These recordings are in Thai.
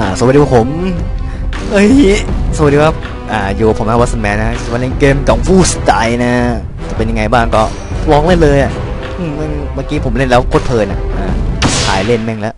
สวัสดีครับผมสวัสดีครับอยู่กับผมนะวัสแมนนะวันเล่นเกมกองฟูสไตล์นะจะเป็นยังไงบ้างก็ลองเล่นเลยเมื่อกี้ผมเล่นแล้วโคตรเพลินถ่ายเล่นแม่งแล้ว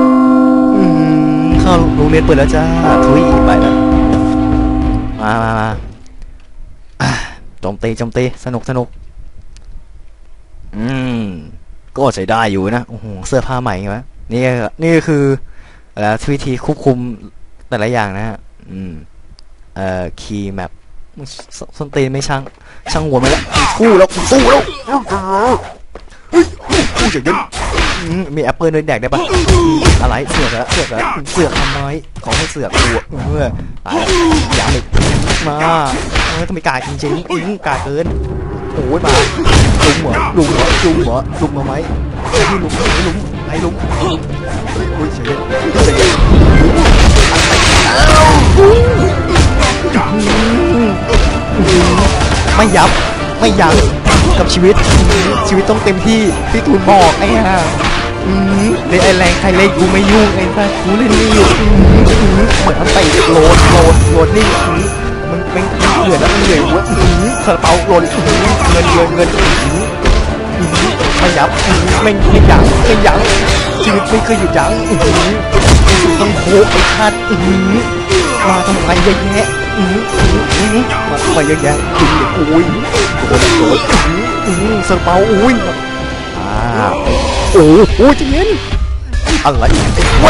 เข้าโรงเรียนเปิดแล้วจ้าทุยไปแล้วมาโจมตีสนุกก็ใช้ได้อยู่นะโอ้โหเสื้อผ้าใหม่ไหมนี่คือวิธีควบคุมแต่ละอย่างนะฮะคีย์แมปส้นตีนไม่ช่างหัวมาแล้วกู้แล้วกู้จะยันมีแอปเปิลด้วยแดกได้ปะอะไรเสือกทำไมขอให้เสือกตัวตายอย่าเลยมาต้องมีกาจริงกาเกินโอ้ยมาลุงมาไหมลุงอุ้ยเฉยไม่ยั้งกับชีวิตต้องเต็มที่พี่ตูนบอกไอ้ห่าเล่นไอแรงใครเล่นกูไม่ยุ่งไอ้ท่ากูเล่นนี่อยู่เหมือนไปโหลดนี่มันเหนื่อยแล้วมันเหนื่อยหัวกระเป๋าโหลดเงินไม่ยับไม่ยั้งชีวิตไม่เคยหยุดยั้งต้องโคไอ้คาดมาทำไมเยอะแยะมาเยอะแยะโอ้ยโดนสเปาโอ้ยโอ้ยจะเย็นอะไรวัด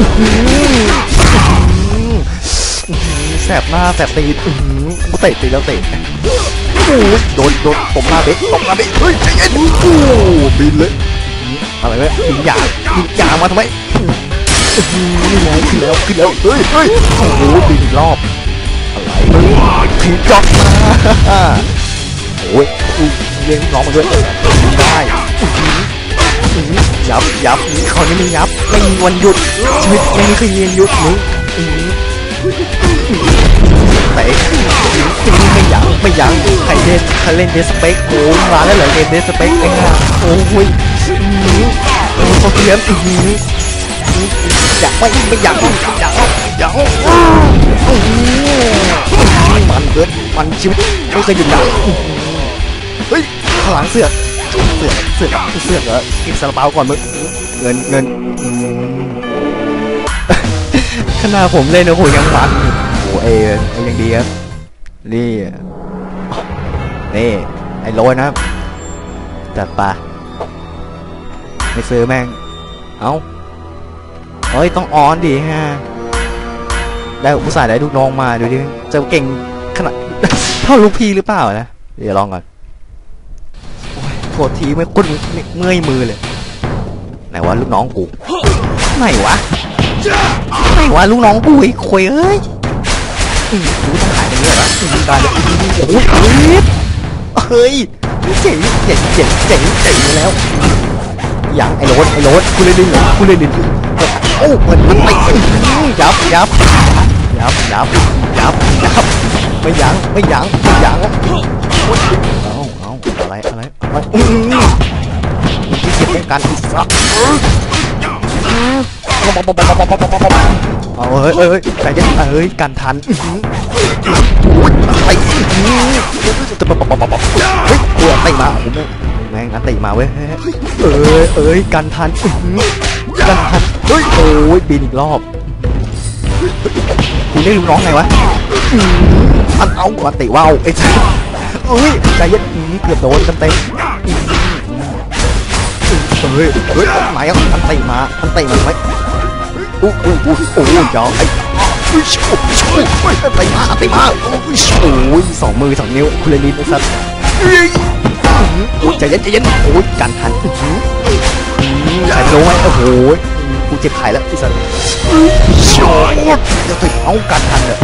แสบหน้าแสบตีนกูเตะแล้วเตะโดนตบหน้าเบ๊กเฮ้ยใจเย็นบินเลยอะไรเนี่ยยิงยางมาทำไมนี่ไงขึ้นแล้วเฮ้ยโอ้โหบินอีกรอบอะไรถึงจ็อกมาโอ้ยเลี้ยงน้องมาด้วยได้ยับเขานี่ไม่ยับไม่มีวันหยุดชีวิตไม่มีใครเย็นหยุดมึงเตะไม่ยั้งใครเล่นเดสเปกโอ้ยมาแล้วเหรอเล่นเดสเปกไอ้ห่าโอ้ยเขาเตรียมอยากไม่อยากมันเกิดมันชีวิตไม่เคยหยุดยั้งเฮ้ยข้างหลังเสือกเหรอกินซาลาเปาก่อนมึงเงินขนาดผมเล่นโอ้โหยังมันโอ้ยังดีครับนี่ไอ้โรยนะจัดปะไม่ซื้อแม่งเฮ้ยต้องออนดิฮะได้ผู้สายได้ลูกน้องมาดูดิจะเก่งขนาดเท่าลูกพี่หรือเปล่านะเดี๋ยวลองก่อนโคตรทีไม่คุ้นเมื่อยมือเลยไหนวะลูกน้องกูไหนวะลูกน้องกูไอ้ควยเอ้ยกูต้องหายไปเลยนะการโอ้ยเฮ้ยเจ๋งแล้วอย่างไอ้โรสกูเล่นดิโอ้มันไม่ยับไม่ยั้งเอาอะไรที่เก็บเป็นการอิสระเฮ้ยใจเย็นการทันไปตัวเตะมาผมแม่งเตะมาเว้ยการทันเฮ้ยโอ้ยบินอีกรอบกูเรียกลูกน้องไงวะมันเอาก่อนเตะว่าวไอ้ใจเย็นเกือบโดนเต็มเฮ้ยไหนมันเตะมาไหมโอ้ยอมไอ้เตะมาโอ้ย2 มือ 2 นิ้วคุณเลนินไอ้สัสใจเย็นโอ้ยการทันใครรู้ไหมโอ้โหกูเจ็บไข่แล้วไอ้สัสจะถึงเอาการทันเลย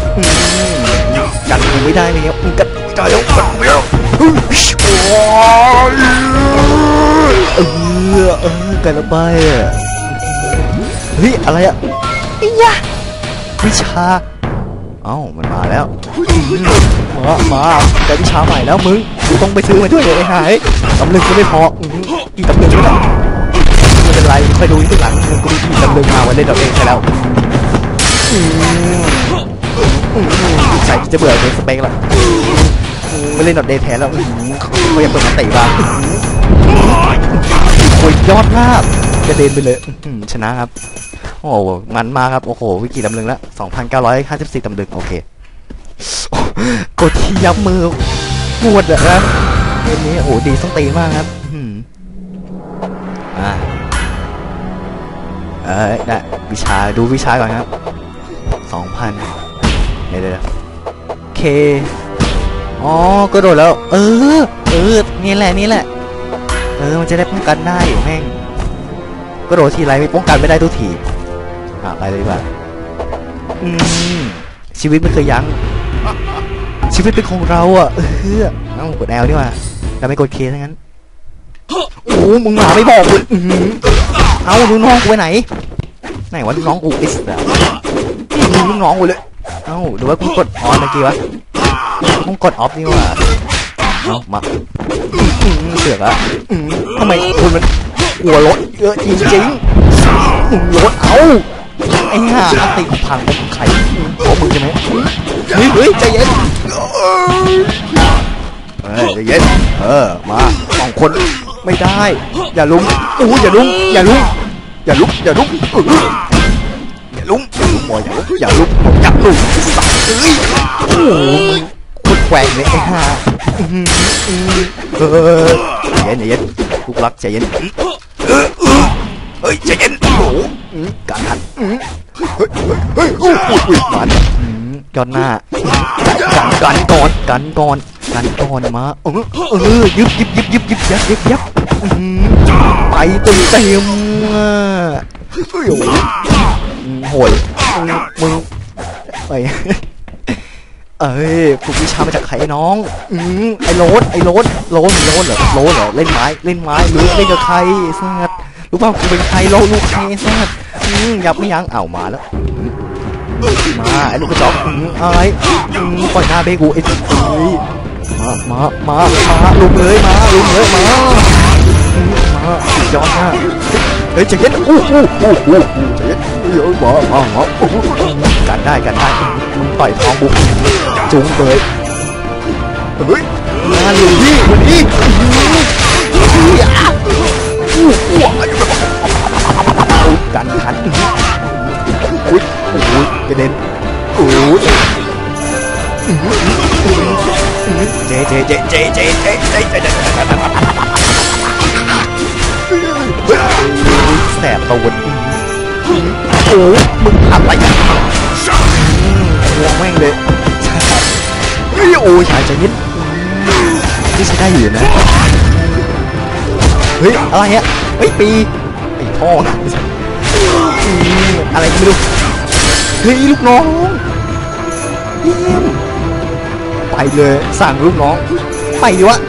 กันกูไม่ได้เลยกันใจแล้วกันไปเฮ้ยอะไรอะไอ้ยะวิชามันมาแล้วมาแต่วิชาใหม่แล้วมึงต้องไปซื้อมาด้วยเลยไอ้ห่าตำลึงก็ไม่พอกี่ตำลึงก็ได้ไม่เป็นไรค่อยดูที่หลังกูมีตำลึงมาวันเล่นดอกเองใช่แล้วจะเบื่อเดสเปกแล้วไม่เล่นดอทเดย์แทนแล้วเขาอยากเปิดนันติบ้างโอ้ยยอดมากกระเด็นไปเลยชนะครับโอ้มันมาครับโอ้โหวิกิตำลึงแล้ว 2,954 ตำลึงโอเคกดที่ยับมือปวดอะนะเกมนี้โอ้ดีต้องตีมากครับได้วิชาดูวิชาก่อนครับ 2,000เดี๋ยวเคอ๋อก็โดดแล้วนี่แหละมันจะได้ป้องกันได้แม่งก็โดดทีไรไม่ป้องกันไม่ได้ทุกทีไปเลยดีกว่าชีวิตไม่เคยยั้งชีวิตเป็นของเราต้องกดแอลดีกว่าแต่ไม่กดเคทั้งนั้นโอ้มึงหาไม่บอกเลยเอาลูกน้องกูไปไหนวะลูกน้องกูลูกน้องกูเลยหรือว่ากูกดออนเมื่อกี้วะกูกดออฟนี่ว่ามาเสือกอะทำไมคุณมันหัวรถเยอะจริงๆรถไอ้ห่าติพังไข่ขอมือใช่ไหมเฮ้ยใจเย็นใจเย็นมา2 คนไม่ได้อย่าลุ้มอย่าลุ้มอย่าลุ้มอย่าลุ้มอย่าลุ้มบอยอย่าลุ้มสัตว์โอ้ยคนแกว่งเลยไอ้ห่าใจเย็นลูกรักใจเย็นใจเย็นโอ้การทันมันย้อนหน้ากันก่อนมายึบยับไปเต็มโหยมึงไปฝึกวิชามาจากใครน้องไอ้โรสเหรอเล่นไม้หรือเล่นกับใครสัตว์รู้ป่าวกูเป็นใครลูกใครสัตว์ยับไม่ยั้งมาแล้วมาไอ้ลูกกระจอกอะไรปล่อยหน้าเบกูไอ้มาลุมเลยมาย้อนหน้าใจเย็นใจเย็นมากันได้มึงต่อยท้องบุกจุ้งเลยมาลุยพี่วันนี้กันทันกระเด็นเจแสบตัวมึงอะไรหัวแม่งเลยชายใจเย็นนี่ใช้ได้อยู่นะเฮ้ยอะไรปีไอ้พ่ออะไรก็ไม่รู้เฮ้ยลูกน้องไปเลยสั่งลูกน้องไปดิวะ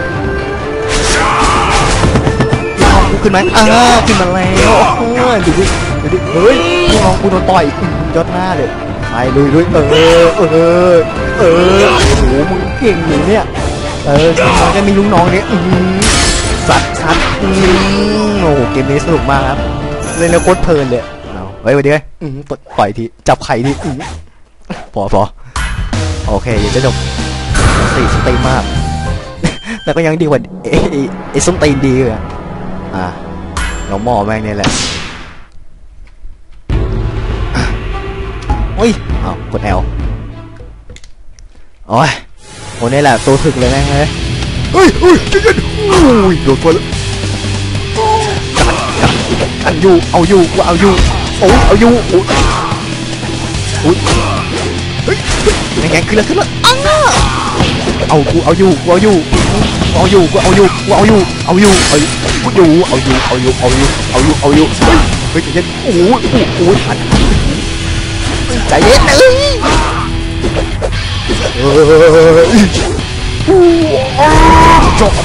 ขึ้นไหมขึ้นมาแล้วดูเฮ้ยลูกน้องกูโดนต่อยยอดหน้าเลยไปเลยโอ้โหมึงเก่งอยู่เนี่ยมันก็มีลูกน้องเนี่ยสัตว์โอ้โหเกมนี้สนุกมากครับเล่นแล้วโคตรเพลินเลยเฮ้ยวันนี้ต่อยทีจับไข่ทีพอโอเคเดี๋ยวจะจบสตีมากแต่ก็ยังดีกว่าไอ้ส้มตีนดีเลยเราหม้อแม่งนี่แหละกดแอลโอ้ยโหนี่แหละตัวถึกเลยแม่งเลยเฮ้ยโดนตัวแล้วกันอยู่เอาอยู่เอาอยู่เอาอยู่ยังไงขึ้นแล้วเอากูเอาอยู่เฮ้ยใจเย็นโอ้ยใจเย็นจบ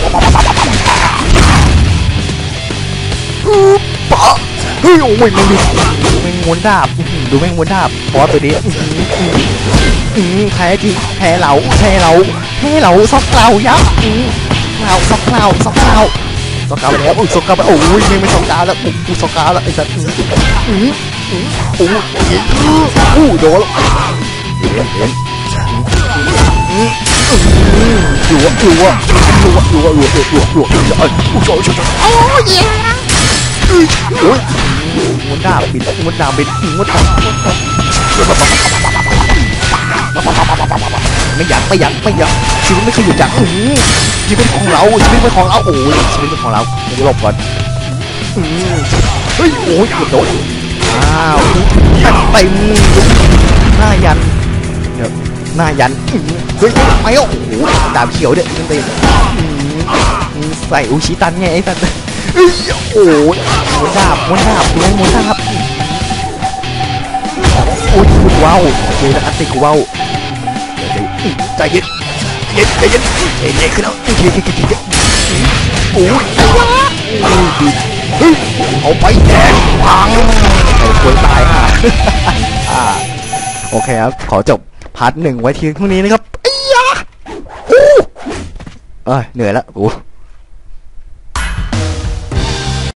เฮ้ยโอ้ยแม่งม้วนดาบดูแม่งม้วนดาบบอสตัวนี้แพ้จริงแพ้เหลาซอกเกลายับซอกเกลาไปแล้วซอกเกลาไปโอ้ยไม่ซอกเกลาแล้วกูซอกเกลาแล้วไอ้สัตว์โดนเห็นอยู่วะโอ้ยมันดาบบินมันดาบบินมันดาบไม่ยั้งชีวิตไม่เคยหยุดยั้งชีวิตของเราโอ้ยชีวิตเป็นของเราหลบก่อนเฮ้ยโอ้ยโดนอ้าวเต็มหน้ายันเฮ้ยไม่โอ้โหดาบเขียวเนี่ยเต็มใส่อุชิตันไงไอ้สัตว์โอ้ยม้วนดาบโอ้ยว้าวเจออัตติกูว้าวใจเย็นขึ้นแล้วโอ้ยเอาไปแดงพังไอ้คนตายฮะโอเคครับขอจบพาร์ท 1ไว้ทีเท่านี้นะครับเหนื่อยแล้ว